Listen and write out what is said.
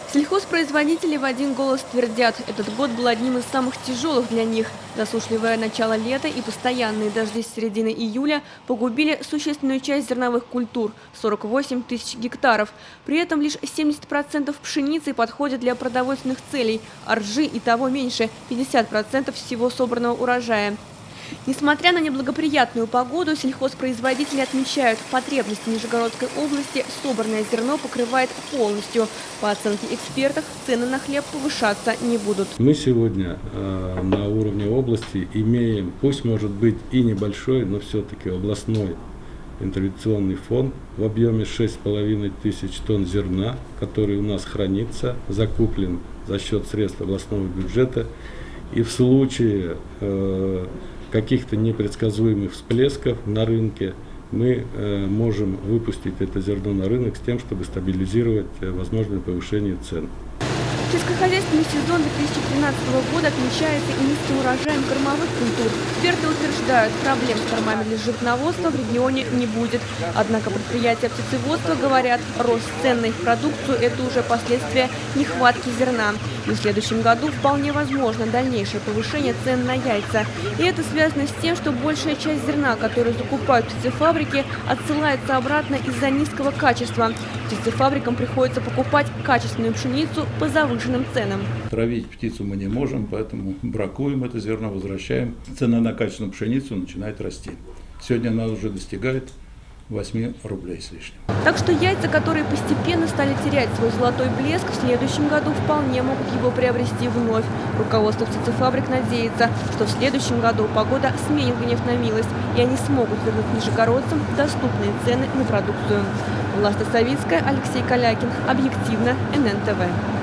Сельхозпроизводители в один голос твердят, этот год был одним из самых тяжелых для них. Засушливое начало лета и постоянные дожди с середины июля погубили существенную часть зерновых культур – 48 тысяч гектаров. При этом лишь 70% пшеницы подходит для продовольственных целей, а ржи и того меньше – 50% всего собранного урожая. Несмотря на неблагоприятную погоду, сельхозпроизводители отмечают, потребности Нижегородской области собранное зерно покрывает полностью. По оценке экспертов, цены на хлеб повышаться не будут. Мы сегодня на уровне области имеем, пусть может быть и небольшой, но все-таки областной интервенционный фонд в объеме 6,5 тысяч тонн зерна, который у нас хранится, закуплен за счет средств областного бюджета. И в случае каких-то непредсказуемых всплесков на рынке мы можем выпустить это зерно на рынок с тем, чтобы стабилизировать возможное повышение цен. Сельскохозяйственный сезон 2013 года отмечается и низким урожаем кормовых культур. Эксперты утверждают, проблем с кормами для животноводства в регионе не будет. Однако предприятия птицеводства говорят, рост цен на их продукцию – это уже последствия нехватки зерна. И в следующем году вполне возможно дальнейшее повышение цен на яйца. И это связано с тем, что большая часть зерна, которую закупают птицефабрики, отсылается обратно из-за низкого качества. Птицефабрикам приходится покупать качественную пшеницу по завышенным ценам. Травить птицу мы не можем, поэтому бракуем это зерно, возвращаем. Цена на качественную пшеницу начинает расти. Сегодня она уже достигает 8 рублей с лишним. Так что яйца, которые постепенно стали терять свой золотой блеск, в следующем году вполне могут его приобрести вновь. Руководство птицефабрик надеется, что в следующем году погода сменит гнев на милость, и они смогут вернуть нижегородцам доступные цены на продукцию. Власта Савицкая, Алексей Калякин. Объективно. ННТВ.